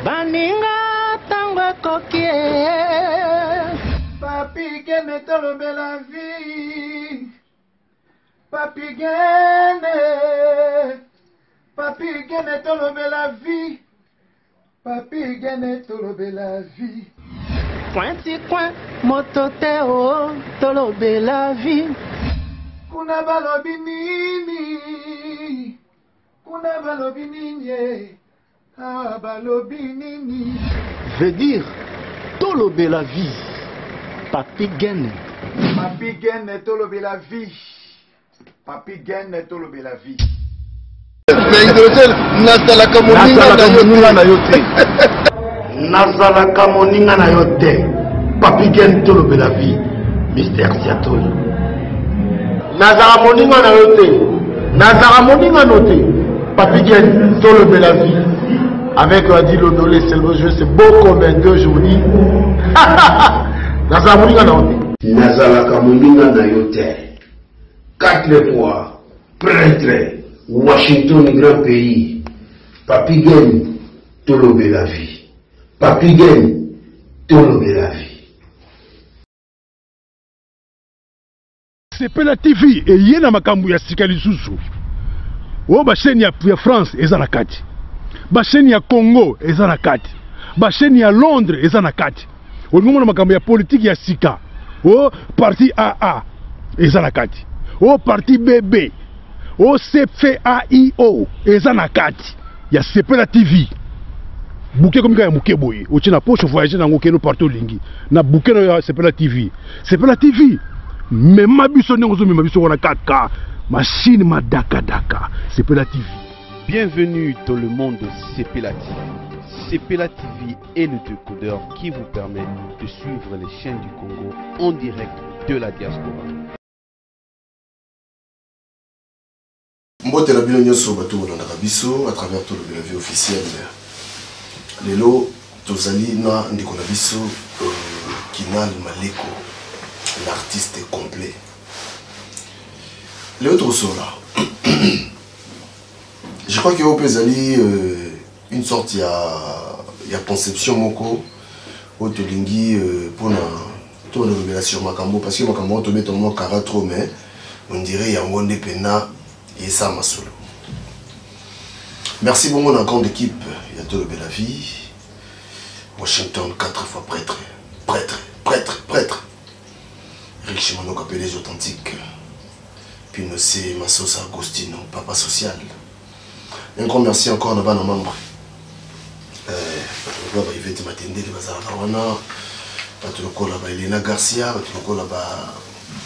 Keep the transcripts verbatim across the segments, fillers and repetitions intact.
baninga tango kokie papi gene tolobe la vie papi gene papi gene tolobe la vie papi gene tolobe la vie pointi coin moto te o tolobe la vie kuna balobi nini kuna balobi nini ah balobi nini veut dire tolobe la vie papi gene papi gene tolobe la vie papi gene tolobe la vie mais hydrogène nazalaka moninga na yo te nazalaka moninga na yo te papi gene tolobe la vie Mister Siatoli nazala moninga na yo te nazala moninga no te papi gene tolobe la vie avec Adi Lodolé Selvo jeu c'est beau comme un deux journées nazala moninga na yo te nazalaka moninga na yo te quatre fois prêtre Washington grand pays papi gene tolobe la vie papi gene tolobe la vie. Sepela T V et yena makambu ya sika lisusu o ba chaîne ya France eza na kati ba chaîne ya Congo eza na kati ba chaîne ya Londres eza na kati o ngomona makambu ya politique ya sika o parti A A eza na kati o parti B B o C F A I O eza na kati ya Sepela T V bouquet comme ya muke boye o tina poche voyager na ngokeno partout lingi na bouquet na Sepela T V Sepela T V mais ma biso n'engozo mais ma biso wana quatre K machine ma daka daka Sepela T V. Bienvenue dans le monde de Sepela T V. Sepela T V est le décodeur qui vous permet de suivre les chaînes du Congo en direct de la diaspora. Mbote la bino nyoso bato na biso à travers tout le vie officiel. Lelo tozali na ndiko na biso Kinal Maleko. L'artiste est complet. L'autre sola. Je crois qu'il y a au Pézali euh, une sorte, il y a, il y a conception moko au Tolingi pour la pour la révélation Makambo parce que Makambo on te met tellement cara trop mais on dirait il y a un monde pena et ça ma solo. Merci beaucoup à la grande équipe. Il y a tout la vie. Washington quatre fois prêtre, prêtre, prêtre, prêtre. Riche Mano appelé les authentiques. Puis nous c'est Massos Agostino, papa social. Un grand merci encore à nos membres. Euh, il va être m'attendre les bazar Rawana, tu le colles là-bas Elena Garcia, tu le colles là-bas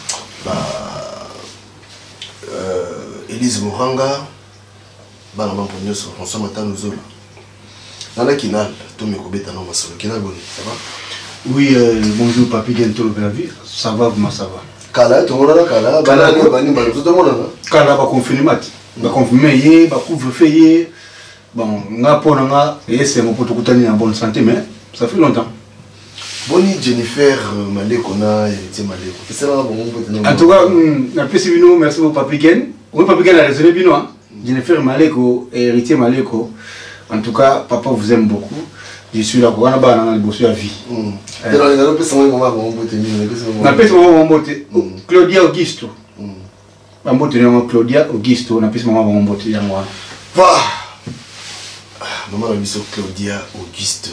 Elise Moranga, bah nos membres nous sont François Mata nous autres. Nana Kinal, tout mes cobés t'en ont massé. Kinal bon, ça va? Oui, euh, bonjour Papi Gene tolobe la vie. Ça va, comment ça va? Kala, tout le monde a Kala. Kala, tout le monde a Kala, va confirmer mat. Va confirmer, va couvre-feu. Bon, nga pona nga, et c'est mon pote en bonne santé, mais ça fait longtemps. Boni Jennifer Maleko na héritier Maleko. C'est ça là bon pote. En tout cas, na pesi bino, merci beaucoup Papi Gene. Oui, Papi Gene a raisonné bino hein. Jennifer Maleko et héritier Maleko. En tout cas, papa vous aime beaucoup. Je suis là pour un bossu à vie. On appelle Claudia Augusto. On appelle Claudia Augusto. On appelle maman Claudia Augusto.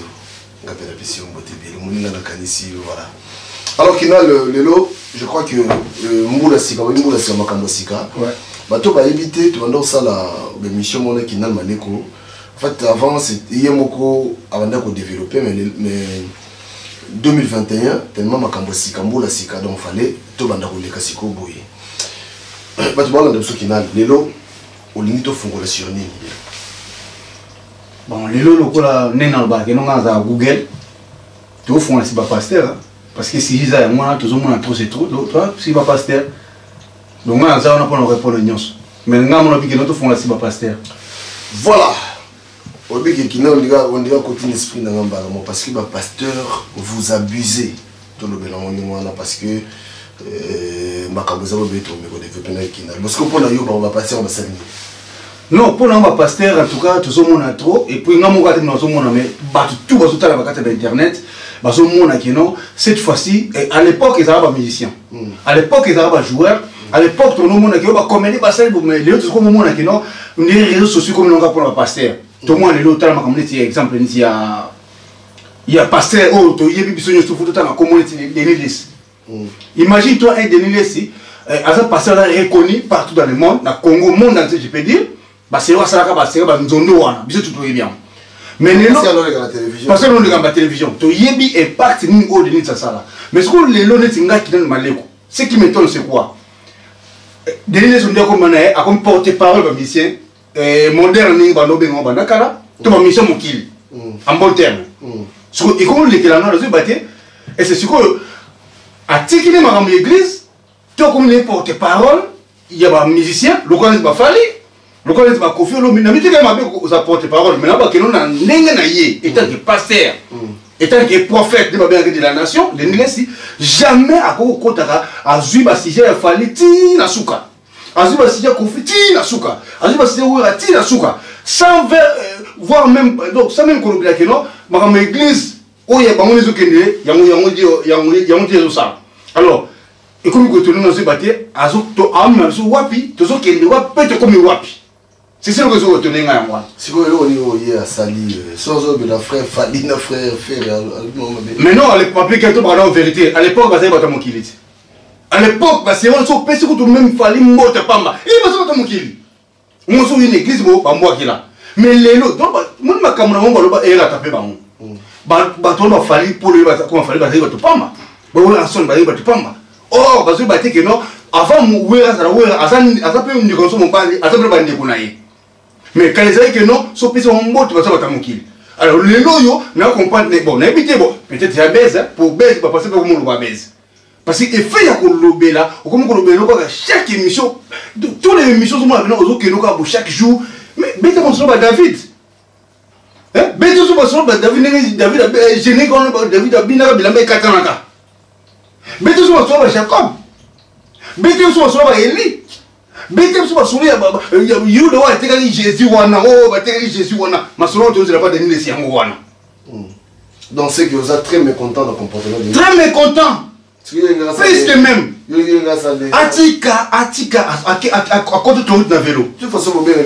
Alors qu'il a le lot, je crois que Mboula Sika, Mboula Sika Makambo Sika. Bato va éviter, tu vas ça la mission mon qui n'a Maleko. En fait, avant, c'était Yemoko avant de développer, mais, mais deux mille vingt et un, tellement Makambo Sika, Mboula Sika, donc il fallait tout banda rouler Kasiko Boye. Bato va dans ce qui n'a le lot, au limite au fond de la surnie. Bon, le lot, le là, n'est pas le non à Google. Tout fond là, c'est pas pasteur. Parce que si j'ai moi, tout le monde a trop c'est trop, toi, c'est pas pasteur. Donc, on a pas répondre aux news. Mais nous avons dit que nous font la cible pasteur. Voilà. On dit que nous on dit côté l'esprit dans l'emballement parce que le pasteur vous abusez tout le bénin parce que ma caboza va être au micro développé qui n'a parce que pour la yoba on va passer on va s'aligner. Non, pour nous, pasteur, en tout cas, tout le monde a trop. Et puis, nous avons regardé dans le monde, mais tout le monde a sur Internet. Cette fois-ci, à l'époque, ils étaient musiciens. À l'époque, ils étaient joueurs. À l'époque, tout le monde a été comédie, mais les autres, tout le monde a été les réseaux sociaux comme nous avons pour le pasteur. Tout le monde a été là, comme exemple, il y a il y a pasteur, oh, il y a des personnes qui sont dans la communauté de Denis. Imagine-toi un Denis, un pasteur reconnu partout dans le monde, dans le Congo, le monde entier, je peux dire. C'est vrai que c'est une zone où on est bien. Mais les gens qui ont la télévision, ils ont un impact sur le de ça. Mais ce que les gens qui ont mal, ce qui m'étonne, c'est quoi? Denis sont comme porte-parole de musicien moderne, ils ont une mission en bon terme. Et comme les gens ont battu, et c'est ce que, à Tikine, dans l'église, tout comme les porte-parole, il y a un musicien, le candidat va falloir. Le collège va confier l'homme, mais il y a un porte-parole, mais là-bas, il y a un étant que pasteur, étant que prophète de la nation, jamais à côté à Zuba si j'ai fallu Tina Souka. À Zuba si j'ai confié Tina Souka. À Zuba si j'ai Tina Souka. Sans voir même, donc sans même qu'on oublie que non, dans l'église, où il y a des gens qui ont dit ça. Alors, et comme nous avons dit, à Zuba, Wapi, tous ceux qui ont dit, comme Wapi. C'est ça que je veux retenir à moi. Si vous voulez, à Sali, sans autre, la frère Fali, la frère Frère. Mais non, à l'époque, en vérité, à l'époque, c'est pas mon kilit. À l'époque, c'est un peu plus que même Fali, moi, t'es pas mal. Il va pas mon kilit. Moi, je suis une église, moi, moi qui là. Mais les autres, moi, ma caméra, moi, elle a tapé, bah, bah, toi, Fali, pour lui, comment Fali, bah, il va te pas mal. Bah, on a son, bah, il va te pas mal. Oh, parce que, bah, tu sais que non, avant, moi, à ça, à ça, à ça, peut me consommer, à ça, peut me dire, mais quand les gens que non, sont plus en mode, tu vas savoir mon kill. Alors, les loyaux, nous comprendre, bon, n'habitez bon, peut-être il baise, pour baise, pas passer pour le baise. Parce que, fait, il y a qu'on là, ou comme on le chaque émission, toutes les émissions sont là, que nous avons chaque jour, mais bête on se bat David. Hein? Bête on se bat David, David a gêné quand David a bien la mais Katanaka. Bête on se bat Jacob. Bête on se bat Élie. Bête on se bat Souria, you know, I take Jésus wana, oh, I take Jésus wana, ma soeur, tu ne pas donner les siens wana. Donc c'est que vous êtes très mécontent du comportement de très mécontent. Plus que même. Atika, Atika, à côté de ton vélo. De toute façon, mon bien,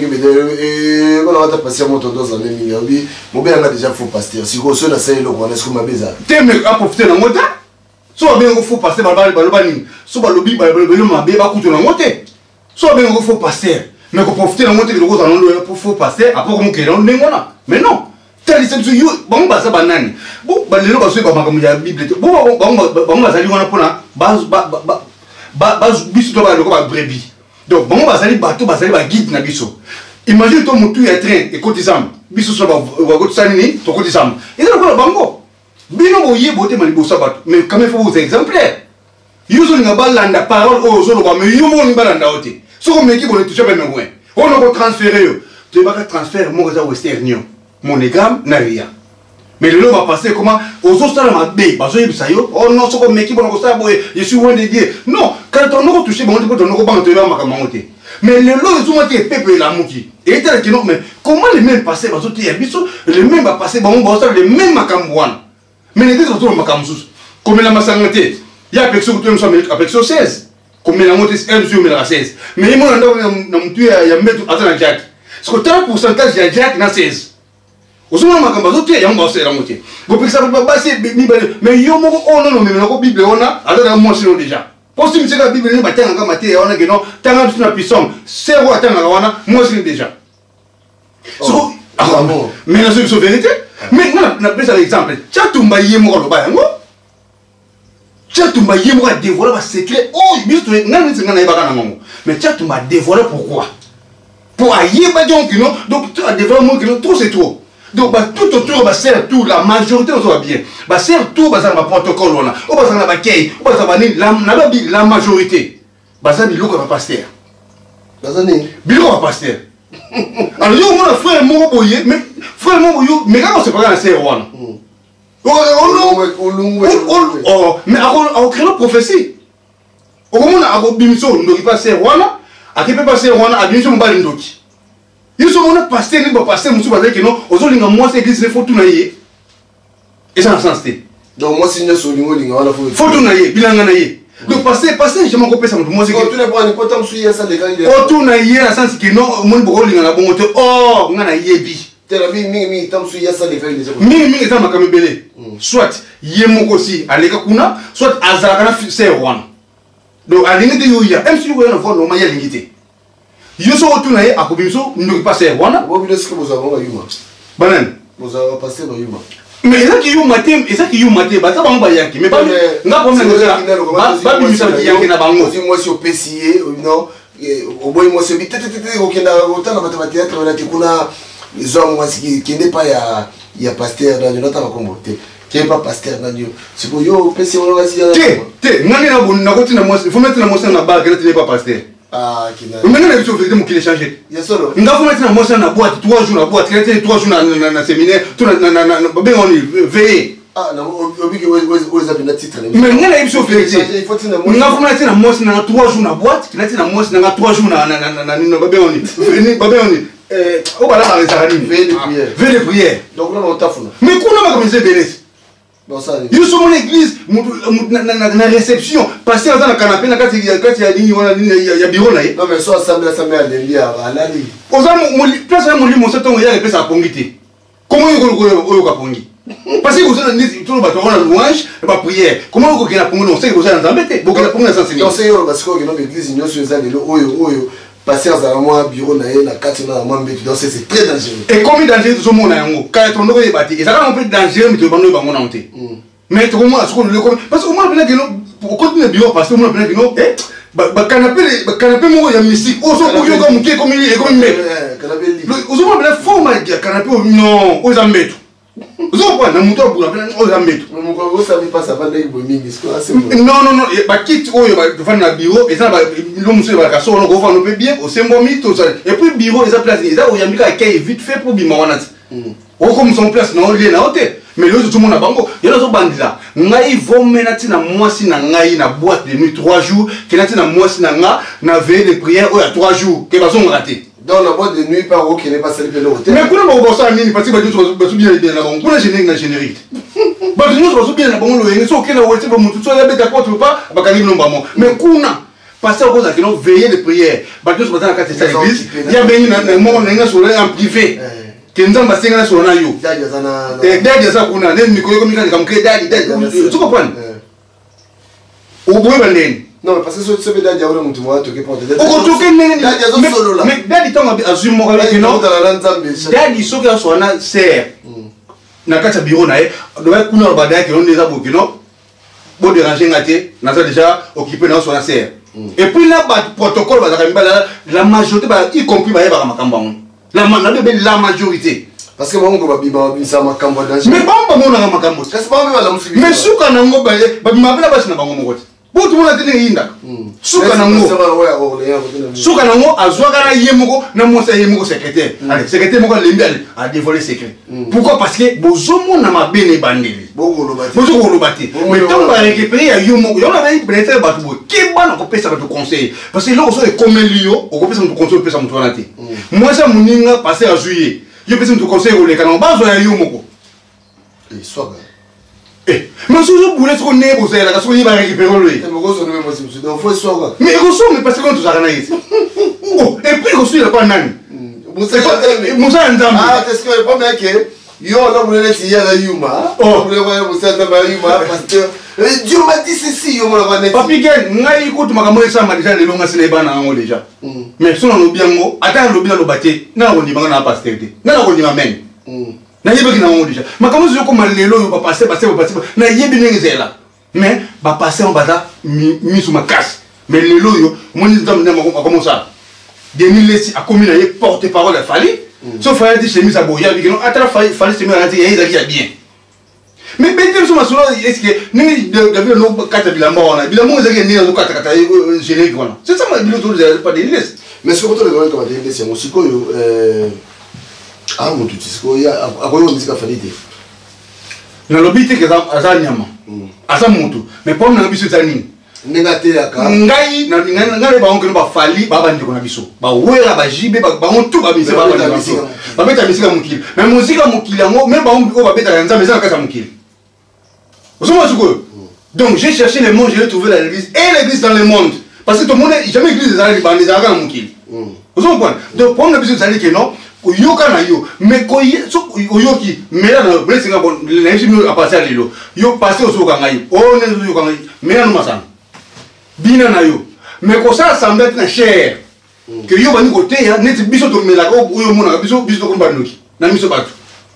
on va passer à mon tour dans un demi-heure. Mon bien, a déjà faux pasteur. Si vous êtes assez loin, on est comme ma bézard. T'es mieux à profiter de la moto. Soit bien on faut passer par le balbani. Soit le lobby, le ma bé, va coûter la moto. Soit bien on faut passer. Mais qu'on profite de la moto, le gros allons pour faut passer. Après, on est dans le némoina. Mais non. Tel est ce you, bon, bah ça banane. Bon, bah les gens qui sont comme la Bible. Bon, bon, bon, bon, bah ça lui on a pour la base, bah, bah, bah, bah, biso toi le quoi brebis. Donc bon, bah ça lui bateau, bah ça lui bah guide na biso. Imagine toi mon tout est train et côté sam. Biso ça va va côté sanini, ton côté sam. Et là quoi bango. Bino boye boté mali bossa bat. Mais quand même faut vous exemplaires. Yuzo nga balanda parole au zolo ba mais yumo ni balanda oté. So ko meki bon toucher pas même moins. On a transférer. Tu vas transférer mon réseau westernio. Monogame n'a rien. Mais le lot va passer comment aux autres stars ma bé, parce que ça yo, oh non, c'est comme mec qui bon ça boy, je suis loin de Dieu. Non, quand on nous toucher, bon, on nous banque te va monter. Mais le lot ils ont été peuple la mouki. Et tel que non, mais comment les mêmes passer parce que il y a biso, les mêmes va passer bon bon ça les mêmes makamwana. Mais les deux autres makamsus. Comme la masangate, il y a avec ce que tu me avec ce seize. Comme la montée un sur la seize. Mais moi on a tué il y a mettre à la jack. Ce que trente pour cent il y a jack na seize. Vous savez, ma campagne, vous avez un bon la moitié. Vous pouvez savoir pas passer, mais il y a un moment où on a une Bible, on a, alors on a mentionné déjà. Parce que la Bible, on a un gars maté, on a que non, tant que tu puissance, c'est roi, tant qu'on a, mentionné déjà. Mais c'est une vérité. Maintenant, on a pris ça l'exemple. Tu as tout maillé, moi, le bain, tu as tout maillé, moi, dévoilé un secret. Oh, il y a un secret, mais tu as tout dévoilé pourquoi? Pour ailleurs, donc tu as dévoilé trop, c'est trop. Donc, bah, tout autour, bah, c'est tout, la majorité, on soit bien. Bah, c'est tout, bah, ça va protocole, on a. Oh, bah, ça va kei, oh, bah, ça va la, la majorité. Bah, ça, bilo, va passer. Bah, ça, n'est. Bilo, va passer. Alors, yo, mon frère, mon boye, mais, frère, mon boye, mais quand on se parle à la serre, on a. Oh, oh, mais, on crée la prophétie. Au moment où on a bimso, on ne doit pas serre, on a. À qui peut passer, on a, à bimso, on va l'indoki. Ils sont mon pasteur, ils sont pasteur, monsieur Bazé, qui non, aux autres, moi, c'est l'église, il faut tout naïe. Et ça, en sens, donc, moi, si nous sommes au Linga, il faut. Faut tout naïe, bilan naïe. Donc, pasteur, pasteur, je m'en copie ça, moi, c'est que. Tu n'as pas un important souci à ça, les gars. Oh, tout naïe, en sens que non, mon beau Linga, la bonne moto, oh, on a naïe, bi. Tu as vu, mi, mi, tam souci à ça, les gars. Mi, mi, ça m'a comme belé. Soit, yémo aussi, à l'écakuna, soit, azarana, c'est one. Donc, à l'ingé de Yoya, même si vous voyez un fond, on m'a y a l'ingité. Yo so otunaye akobiso ndo passer wana bo bi ce que vous avez yuma banan vous avez passé dans yuma mais ça qui yo maté et ça qui yo maté ba ta bango ba yanki mais pas nga problème ça ba bi misa ki yanki na bango moi si au P C A non au boy moi c'est tete tete okenda otana ba théâtre na tikuna zo moi qui qui n'est pas ya ya pasteur na nota ba kombo te qui est pas pasteur na dio c'est pour yo P C A on va si te te ngani na bon na ko tina moi faut mettre na moi na ba que tu n'es pas pasteur. Ah, qui n'a. Mais maintenant, il faut que tu changer. Il y a solo. Nous avons maintenant moi ça na boîte trois jours na boîte, trois jours na na séminaire, tout na na na ben on veiller. Ah non, obi que vous avez un titre. Mais maintenant il faut que il faut que nous avons maintenant moi na trois jours na boîte, na tina moi na trois jours na na na na ben on venir ben on eh on va là dans les arènes veiller de prière. Veiller de prière. Donc là on tafuna. Mais comment on va commencer bénir? Bon ça. Ils sont mon église, na réception, passer dans le canapé, na quand il y a quand il y a ligne il y a bureau là. Non mais soit assemblée assemblée à l'India à la li. Aux hommes mon place mon lit mon septembre il y a les places à pongité. Comment il go go pongi? Parce que vous avez tout le bateau on a louange et pas prière. Comment vous que la pongi on sait que vous allez embêter. Vous que la pongi ça c'est. Non c'est parce que dans l'église nous sommes allés là oyo oyo passer dans un bureau na na quatre na moi mais donc c'est très dangereux. Et combien dangereux tout le monde a yango quand on doit débattre et ça va un peu dangereux mais tu vas nous bango na honte. Mais tout le monde a ce qu'on le parce que au moins que non pour continuer bureau parce que au moins que non eh ba canapé ba canapé mo ya mystique o so ko yo comme qui comme il est comme mais canapé libre o so moi forme canapé non o zambeto o so quoi na muto pour la o zambeto mon ko vous savez pas ça va aller bomingi c'est non non non ba kit o yo ba fa na bureau et ça ba lo muso ba ka so no go fa no peut bien o c'est bon mythe ça et puis bureau et ça place et ça o yambika kay vite fait pour bima wana o comme son place na o lié na hôtel. Mais le tout le monde a bango, il y a des bandits. Ngai vont mener na moi si na ngai na boîte de nuit trois jours, que na na moi si na nga na veille de prière ou à trois jours, que va sont raté. Dans la boîte de nuit par où qui n'est pas celle de l'hôtel. Mais comment on va ça nini parce que ba tout ba bien bien là bon. Pour générique na générique. Ba tout so bien là bon le so que na wote ba mutu so ya beta ko pas ba kali no ba mo. Mais kuna parce que cause que non veiller de prière. Ba tout ba na carte ça l'église, il y a ben na mo na nga so en privé. Kenzamba senga sur na yo. Dadi sana. Eh dadi ça kuna ne mikolo comme quand comme que dadi dadi. Tu comprends? Au bout banden. Non parce que ce ce dadi a vraiment tu vois tu que porte. Au kotoke ne dadi a solo là. Mais dadi tant azumi mo ka non. Dadi so que so na ser. Na kata bureau na e do ba kuna ba dadi on déjà beaucoup non. Bon déranger ngate na ça déjà occupé na so na ser. Et puis là ba protocole ba la majorité ba y compris ba ba makamba. La, la, la majorité. Parce que moi, je vais dire ça ma cambo danger. Mais bon, bon, on a ma cambo. Qu'est-ce que pas même la musique. Mais sous quand on go, bah, ma belle base na bango mogote. Pour tout le monde a tenu inda. Sous quand on go. Sous quand on go, à soit quand il y a moko, na moi c'est moko secrétaire. Allez, secrétaire moko l'embelle a dévoilé secret. Pourquoi? Parce que bozomo na ma bene bandeli. Boko lo bati. Boko lo bati. Mais tant va récupérer à yo moko, on avait peut-être battu boy. Qui ba na ko pesa ba conseil. Parce que là on est comme Lio, on ko pesa mon conseil pesa mon tournaté. Moi ça moninga passer à juillet. Yo pesa mon conseil au le canon bazo ya yo moko. Et soit eh, mais si vous voulez qu'on ait besoin là, parce qu'on y va récupérer le. Mais reçoit même pas si donc faut soit. Mais reçoit mais parce que quand tu as gagné. Oh, et puis reçoit là pas nani. Moussa Moussa Nzambi. Ah, est-ce que pas mec yo là vous voulez essayer la Yuma. Oh, vous voulez voir Moussa Nzambi Yuma parce que Dieu m'a dit ceci yo là va. Papi Gen, ngai écoute makambo ça m'a déjà le longa c'est bana ngo déjà. Mais si on bien ngo, attends le bien le baté, na on dit banga na pasteur. Na on dit amen. Na yebeki na ngo déjà. Makambo zo comme lelo yo pas passer passer passer. Na yebi ngezela. Mais ba passer on bata mi sous ma casse. Mais lelo yo, mon dit dame na comment ça. Denis Lessi a commis na porte-parole à Fali. Sauf Fali dit chemise à boya, il non attends Fali Fali chemise à dire il a bien. Mais bête sur ma solo est-ce que ni de no kata bilamba wana bilamba ezaki ni na kata kata générique wana. C'est ça ma bilo to pas de liste. Mais ce que vous avez comme des c'est musiko yo euh ah mon tout disco ya akoyo musique Fali. Na lobité que ça ça nyama. Asa mutu. Mais pas na biso tani. Nengate yaka. Ngai na ngai ba onke ba fali ba ba ndiko na biso. Ba wera ba jibe ba ba on tout ba mise ba ba na biso. Ba beta misika mukili. Mais musique mukili yango même ba on ba beta yanza mais ça ka mukili. Vous savez quoi? Donc j'ai cherché les mots, j'ai trouvé l'église et l'église dans le monde. Parce que tout le monde jamais église des arabes des arabes mukili. Vous savez quoi? Donc pour nous besoin d'aller que non. Yoka na yo mais ko yoki mais là le blessing bon l'infime à passer lelo yo passer au soka ngai on est yo ngai mais na masana bina na yo mais ko ça semble être cher que yo bani côté ya net biso to mela ko yo mona biso biso ko mbanoki na miso batu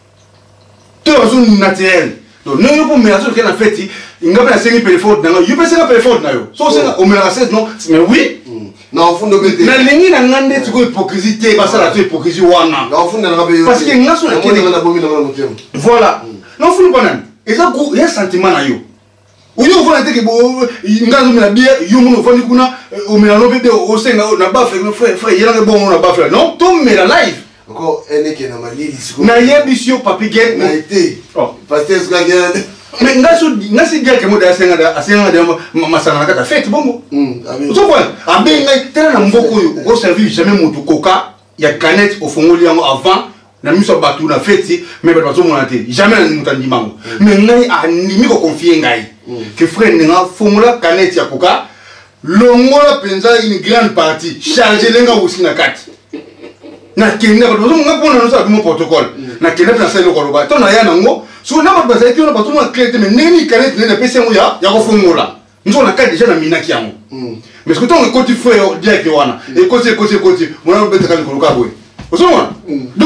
to zo naturel donc non yo pour mela so que na fête ngapa na cinq téléphone na yo pesa na téléphone na yo so c'est au mela seize non mais oui. Non, fond de bête. Na lingi na ngande tu ko hypocrisie ba sala tu hypocrisie wana. Non, fond na ngabe. Parce que ngaso na kene na bomi na motem. Voilà. Non fond banan. Et ça il y a sentiment na yo. Ou yo fond na te ke bo ngaso na bia yo mono fond kuna o me na no bebe o senga na ba frère frère yela ke bon na ba frère. Non, to me la live. Encore ene ke na mali siko. Na yebisio papi gen na été. Oh, pasteur ska gen. mais ngaso ngasi dia ke mo da senga da senga da masana na kata fête bongo. Hmm, ami. So quoi? Abe ngai tena na mboko yo ko servir jamais moto coca ya canette au fongoli yango avant na miso batu na fête mais ba to mona te jamais na mutandi mango. Mais ngai animi ko confier ngai que frère nga fongola canette ya coca longola penza une grande partie charger lenga aussi na kati. Na kenda ba to nga pona no sa mo protocole. Na kenda na selo ko ba to na ya nango so na ba ba sa ti na ba to na clé mais neni canette na pesa ngo ya ya ko fongola. Nous on a qu'à déjà la minaki yango. Mais ce que ton côté frère direct wana et côté côté côté mon on bête kan ko ka boy. Vous savez donc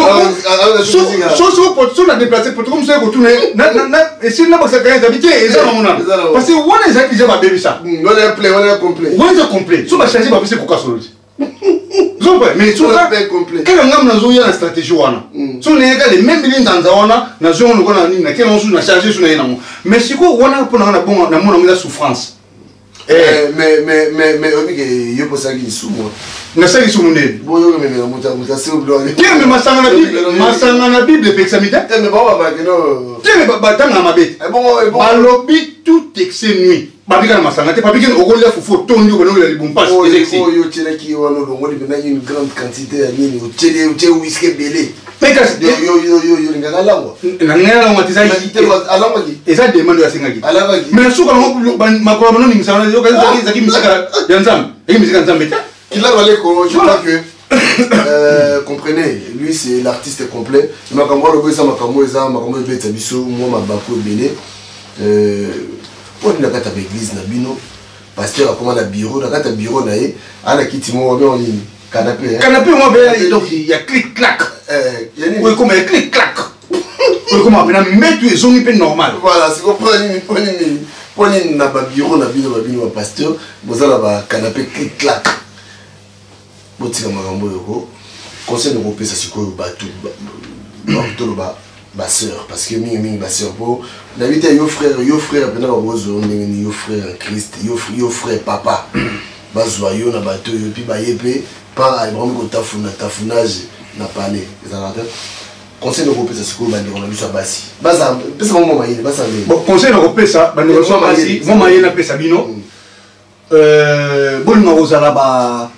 so so pour so la déplacer pour comme ça ko tourner na na et si na ba ça gagne habiter et ça mon parce que on est déjà ba baby ça. On est plein, on est complet. On est complet. So ba changer ba c'est ko ka solo. Vous savez mais so on est complet. Quel ngam na zo ya la stratégie wana. So ne ga les mêmes lignes dans wana na zo on ko na ni na quel on sou na charger sou na ina mo. Mais si ko wana pour na bon na mon na souffrance. Eh, mais mais mais mais on dit que yo pour ça qui sous moi. Na ça qui sous monde. Bon yo mais mais muta muta c'est au blanc. Tiens mais masanga na bible, masanga na bible pexamita. Tiens mais ba ba no. Tiens mais ba tanga mabet. Eh bon eh bon. Balobi tout excès nuit. Ba bika na masanga te pa bika o golia fofo tondi o bano la libum passe les excès. Oh yo tire qui o no ngoli bina une grande quantité ya nini o tire o tire whisky belé. Mais qu'est-ce yo yo yo yo yo ngaka lango. Na ngela ngwa tisa yi. Alanga ki. Eza demande ya senga ki. Alanga ki. Mais suka ngo makolo bano ningi sana yo kaza zaki zaki misaka ya nzam. Eki misaka nzam beta. Kila wale ko je crois que euh comprenez, lui c'est l'artiste complet. Makambo lo boisa makambo eza makambo beta biso moi mabako belé. Euh pour na kata l'église na bino pasteur a comment na bureau na kata bureau na ye ana kiti mo ba on canapé. Canapé moi be donc il y a clic clac. Euh il y a oui comme il clic clac. Oui comme on a mettre les ongi pe normal. Voilà, c'est comprendre ni pour ni pour ni na ba bureau na bino ba bino pasteur, bozala ba canapé clic clac. Botika makambo yoko conseil de groupe ça sikoyo bato bato ba ba sœur parce que mingi mingi ba sœur po d'habitude yo frère yo frère pendant ba bozo ni yo frère en Christ yo yo frère papa ba joyeux na bato yo puis ba yepé pas vraiment ko tafuna tafunage na parler ezala te conseil de groupe ça sikoyo ba ndiko na biso basi baza pesa mo mama yini basa le bon conseil de groupe ça ba ndiko so basi mama yini na pesa bino euh bolinga ozala ba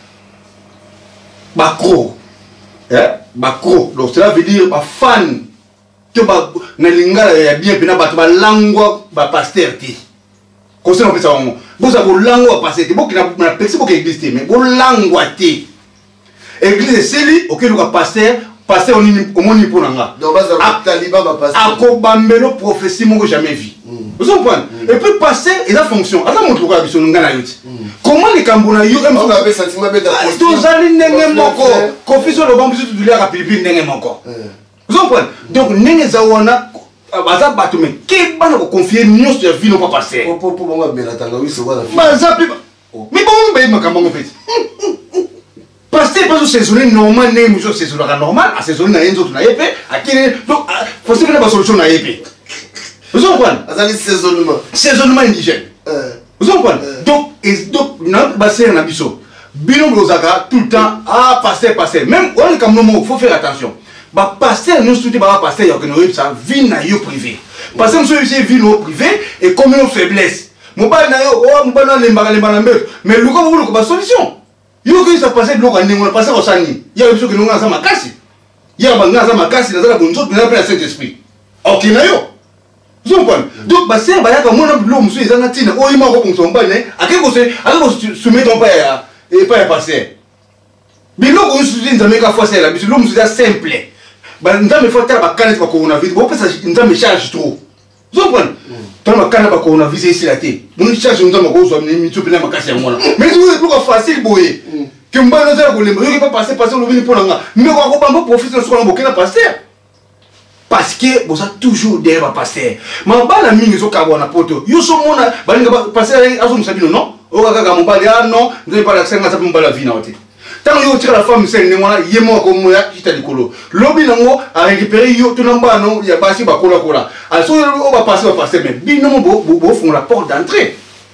Bacro, eh, Bacro. Donc cela veut dire ba fan. Que ba na lingala ya bien pena ba ba langwa ba pasteur ti. Conseil on fait ça on. Vous avez langwa pasteur ti. Bon qui na na pexi bon église ti mais bon langwa ti. Église c'est lui auquel le pasteur pasteur on ni au moni pour nanga. Donc ba taliban ba pasteur. Akobambelo prophétie mon jamais vu. Vous comprenez? Et puis passer et la fonction. Attends mon truc à biso ngana yoti. Comment les Cambona yo aiment on avait sentiment bête à poster. Tous allez nenge moko. Confusion le bon biso tu dois rappeler nenge moko. Vous comprenez? Donc nenge zawana baza batu mais ke bana ko confier nyos de vie non pas passer. Pour pour pour moi bela tanga oui c'est voilà. Baza pi mais bon be makambo ngo fait. Passer pas saisonner normal né muso saisonner normal à saisonner na enzo na yepé akine donc faut se faire la solution na yepé. Vous comprenez? Azali saisonnement. Saisonnement indigène. Vous comprenez? Donc, et donc, notre bassin na biso. Bino Blozaka, tout le temps, ah, passer, passer. Même, on est comme nous, il faut faire attention. Bah, passer, nous, tout le temps, passer, il y a que nous, ça, vie na yo privé. Passer, nous, ici, vie no privé, et comme nos faiblesses. mobali na yo o mobali na lembaka lembana mbeto mais luka bo luka ba solution yo que ça passer luka ndingo na passer osani ya biso que nonga za makasi ya banga za makasi na za bonzo na pe Saint Esprit OK na yo zo mpona donc ba ser ba ya ka mona bilo musu ezanga tina o yima ko bonzo mobali na akeko se akeko soumettre pas ya et pas ya passer bilo ko suji nzambe ka forcer la biso lo musu simple ba nzambe faut tala ba kanete ba coronavirus bo pesa nzambe charge trop zo mpona tant ma kana ba coronavirus ici la té mon charge nzambe ko zo mi tu pena makasi ya mona mais c'est plus facile boye que mbana za ko lemba yo pas passer passer lo bini pona nga mais ko ko bamba profiter so ko bokena passer parce que vous êtes toujours derrière le pasteur. Mais bala mingi zo kabona poto. Yo so mona balinga pasteur azo musabino non? O kaka mobali ah non, ndé pas l'accès ngata mbala vina ote. Tant yo tira la femme c'est ngwana yemo ko moya kita likolo. Lobi nango a récupérer yo to namba non ya basi ba kola kola. Also o ba passer ba passer mais bino mo bo bo font la porte d'entrée.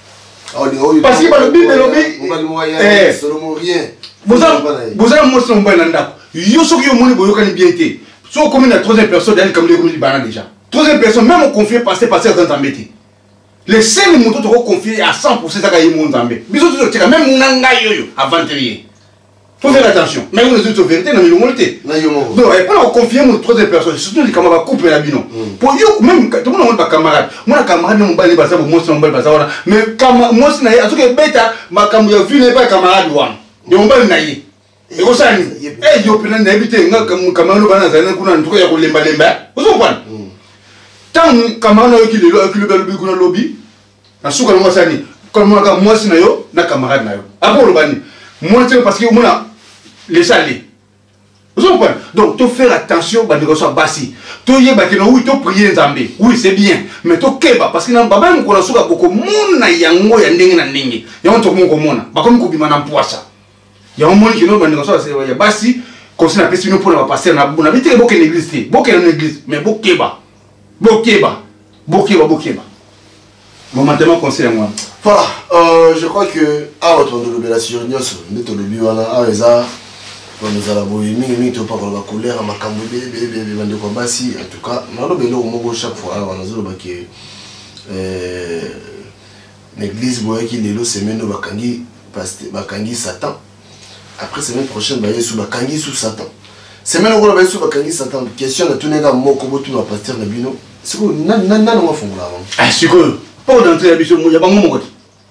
Parce que le bible lobi eh seulement rien. Vous avez vous avez mo so mbala ndako. Yo so yo moni bo yo kan bien té. Si on commune la troisième personne, elle comme les communes libanais déjà. Troisième personne, même on confie passer passer dans Zambé. Les cinq moutons te confier à cent pour cent ça gagne mon Zambé. Bisous tout le même mon anga yo avant de rien. Faut faire attention. Mais vous les autres vérités dans le monde. Donc et pas on confier mon troisième personne, surtout les camarades couper la bino. Pour yo même tout le monde pas camarade. Moi camarade non pas les bazar moi c'est non pas bazar mais moi c'est na azuke beta ma camarade vu n'est pas camarade wan. De on pas naïe. Et vous savez, eh, yo pena n'habiter nga comme kamano bana zana kuna ntuko ya kolemba lemba. Vous comprenez? Tant kamano yo ki le ki le belu kuna lobby. Na suka ngo sani. Comme moi moi sina yo na camarade na yo. Abo lo bani. Moi c'est parce que mona les salés. Vous comprenez? Donc tu faire attention ba négocier basi. Tu yeba que no oui tu prier Nzambe. Oui, c'est bien, mais tu keba parce que na baba ngo na suka boko mona yango ya ndenge na ndenge. Ya on to ko mona. Ba comme ko bima na mpoasa. Il y a un monde qui nous dit que basi conseil na pesi nous pour la passer na na vite boke l'église boke na l'église mais bokeba bokeba bokeba bokeba momentanément conseil moi voilà euh, je crois que à votre de l'opération nyos neto le biwana a eza on nous a la boye mingi mingi to pas la colère makambo bébé bébé bande ko basi en tout cas na lo belo mo chaque fois on a zo ba que euh l'église boye qui lelo semaine bakangi pasteur bakangi Satan. Après semaine prochaine, bah Yesu ba kangi sous Satan. Semaine où on va Yesu ba kangi Satan. Question de tout nègre moko botu na pasteur na bino. C'est quoi na na na on va faire là. Ah c'est quoi? Pas d'entrer à biso ya ba mo moko.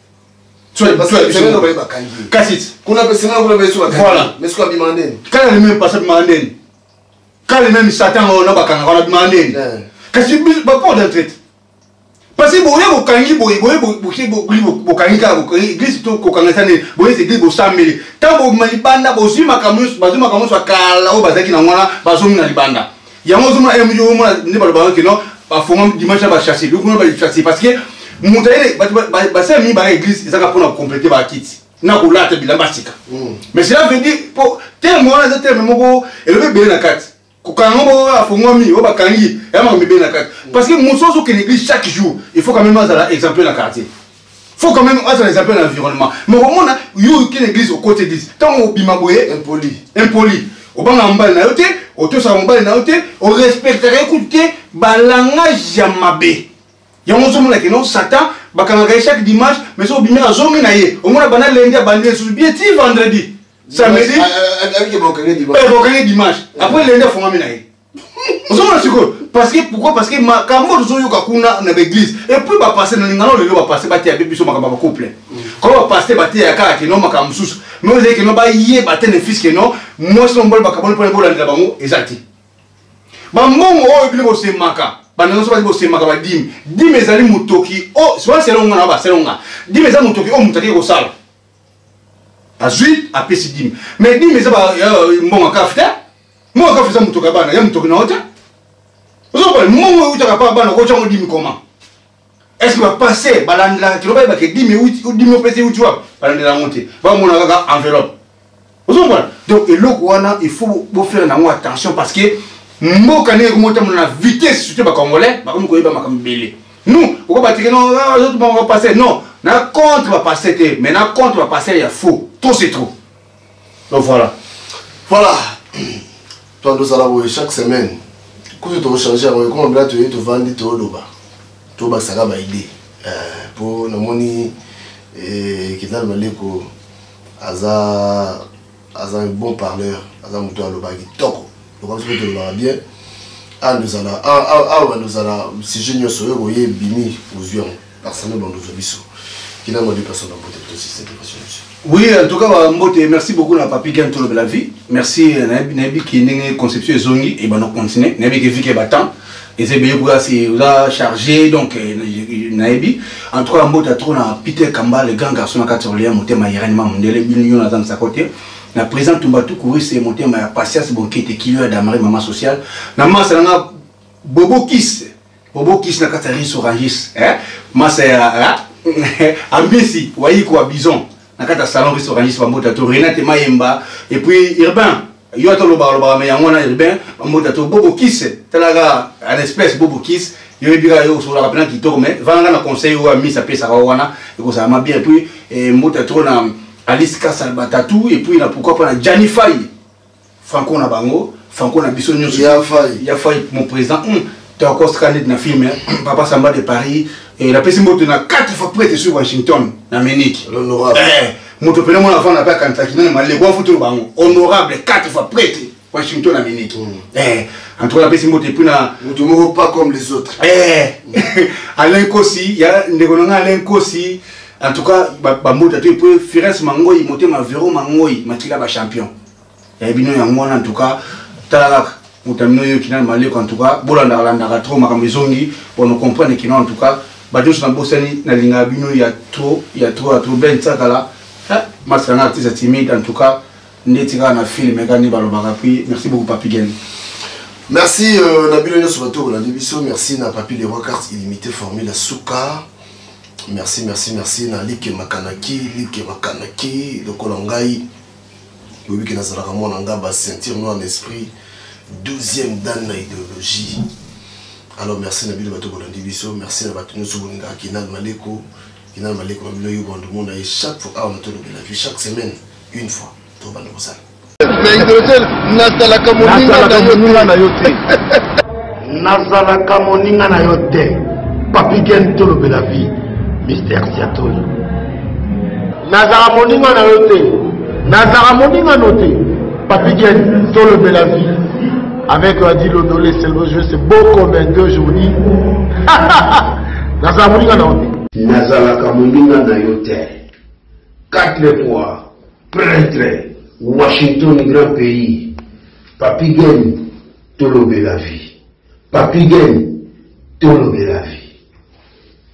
Tu vas passer semaine où on va kangi. Kasit. Kuna pe semaine où on va Yesu ba kangi. Voilà. Mais ce qu'on demandé. Quand les mêmes passer demandé. Quand les mêmes Satan on a ba kanga on a demandé. Kasit ba pas d'entrer. Parce que boye bo kangi boye boye bo bo bo kangi ka bo église to ko kanga tane boye église bo sameli ta bo malibanda bo zima kamus ba zima kamus wa kala o bazaki na ngwana ba zomi na libanda ya mo zuma em yo mo ne ba ba kino ba fonga dimanche ba chasser donc on ba chasser parce que mutaire ba ba ça mi ba église ça ka pour compléter ba kit na ko lata bilamba sika mais cela veut dire pour terme on a terme mo et le bébé na kat Kokango a fongomi o bakangi ya ma mebe na kati parce que musozo que l'église chaque jour il faut quand même avoir exemple dans le quartier faut quand même avoir exemple dans l'environnement mais au moins yo que l'église au côté d'église tant au bimaboye impoli impoli au banga mbali na yote au to sa mbali na yote au respecterait écouter balanga jamabe ya mozo mona que non Satan bakanga chaque dimanche mais so bimera zongi na ye au moins bana lundi abandé sur bien ti vendredi samedi avec bokangé dimanche bokangé dimanche après lundi font amener vous savez quoi parce que pourquoi parce que ma kambo zo yo kakuna na l'église et puis ba passer na lingano le ba passer ba ti abebi so makamba couple quand ba passer ba ti ya ka ke no makamsusu mais vous que no ba yé ba tene fils que non moi so mbol ba kabon pour bola ndaba bango exacti ba mbongo o ebili bo se maka ba nzo ba bo se maka ba dim dim ezali mutoki o so c'est longa na ba c'est longa dim ezali mutoki o mutaki ko sala Azuit a pesidim. Mais dis mais ça va mon kafta. Mon kafta mutoka bana, ya mutoka na hota. Vous savez mon utoka pa bana ko chango dim comment? Est-ce que va passer balanda ki roba ba ke dim uti dim pesi uti wa balanda la monter. Ba mon kaka enveloppe. Vous savez donc et loko wana il faut faire na attention parce que mboka ne ko monter na vitesse surtout ba congolais ba comme ko yeba makambele. Nous, pourquoi pas dire non, les autres vont passer. Non, na contre va passer, mais na contre va passer, il y a faux. Trop c'est trop. Donc voilà. Voilà. Toi, nous allons chaque semaine. Quand tu vas changer, comment tu vas te vendre, tu vas te vendre, tu vas te idée. pour le moni Kidal Maleko aza aza un bon parleur, aza muto alobaki toko. Donc on peut le voir bien. Ah nous allons ah ah ah nous allons si je ne sais pas y bimi aux yeux personnel dans nos biso. Qui n'a pas de personne dans votre système de oui, en tout cas, merci beaucoup à Papi Gen Tolo de la vie. Merci à Nabi qui est conception zongi et ben on continue. Nabi qui vit qui est battant. Et c'est bien pour c'est là chargé donc Nabi. En tout cas, on a trop na Peter Kamba le grand garçon à Catorlia monter ma irénement mondial millions dans sa côté. Na présent Tumbatu courir c'est monter ma patience bon qui était qui lui a d'amari maman sociale. Na masse na Bobo Kiss. Bobo Kiss na Catherine Sorangis, hein? Masse à Ambisi, voyez quoi bison. Nakata salon restaurantiste Bambota to Renate Mayemba et puis Urbain Yoto Loba Loba mais yangona Urbain Bambota to Bobo Kiss talaga en espèce Bobo Kiss yo biga yo sur la plan qui tourne vanga na conseil ou ami sa pesa wana et ko ça m'a bien et puis Mbota to na Alice Kasalbatatu et puis na pourquoi pas na Gianni Fay Franco na bango Franco na biso nyonso ya Fay ya Fay mon président tu as encore scanné na film Papa Samba de Paris. Et la personne qui a quatre fois prêté sur Washington, dans Ménique. L'honorable. Eh, mon père, mon enfant n'a pas Kentucky, mais honorable, quatre fois prêté Washington, dans Ménique. Eh, en tout cas, la personne qui a pris na. Nous pas comme les autres. Eh, Alain Kossi, il y a un Alain Kossi. En tout cas, Bambo, tu peux faire Mangoy, monter ma Véro Mangoy, Matila ba champion. Et bien, il y a un en tout cas, Talak. Moutamino qui en tout cas, Bolanda Landa trop Makamizongi, pour nous comprendre qu'il en tout cas. Bajos na bosani na linga bino il y a trop il y a trop trop ben sakala ah masana artiste timide en tout cas netika na film mekani balobaka puis merci beaucoup Papi Gen. Merci euh, Nabilo Nyosobato la division, merci na Papi les cartes illimitées formule Souka. Merci merci merci na Like Makanaki, Like Makanaki, le Kolongai. Oui que na zalaka mona ngaba sentir noir en esprit douzième dan na idéologie. Alors merci Nabilo Bato pour la division, merci à Batunyo Subunga, Kinal Maleko, Kinal Maleko, Nabilo Yugon du monde, et chaque fois, on a tout le vie, chaque semaine, une fois, tout le monde. Mais hydrogène, Nazalaka Moninga na yote. Nazalaka Moninga na yote. Papi Gen Tolo de la vie, Mister Siatoli. Nazalaka Moninga na yote. Nazalaka Moninga na yote. Papi Gen Tolo de la vie. Avec Adil Odolé, c'est le jeu, c'est beau comme un deux jours. Nazala Moninga na yote. Nazala Moninga na yote. Quatre fois, prêtre, Washington, grand pays. Papi Gen, Tolo de la vie. Papi Gen, Tolo de la vie.